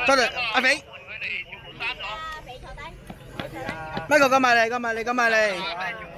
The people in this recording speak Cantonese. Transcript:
多謝阿肥。Michael 跟埋嚟，跟埋嚟，跟埋嚟。